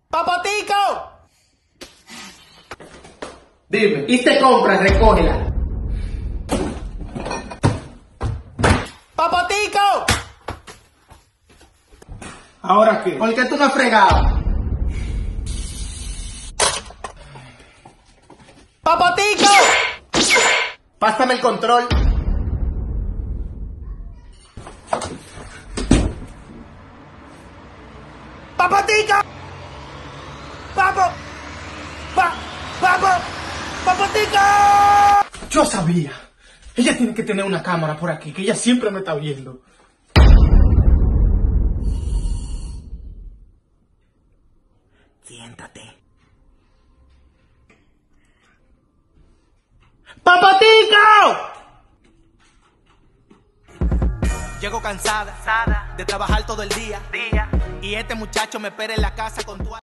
¡Papotico! Dime. Hice compras, recógela. ¡Papotico! ¿Ahora qué? ¿Por qué tú no has fregado? ¡Papotico! Pásame el control. ¡Papotico! ¡Papotico! Yo sabía. Ella tiene que tener una cámara por aquí, que ella siempre me está viendo. Siéntate. ¡Papotico! Llego cansada de trabajar todo el día. Y este muchacho me espera en la casa con tu...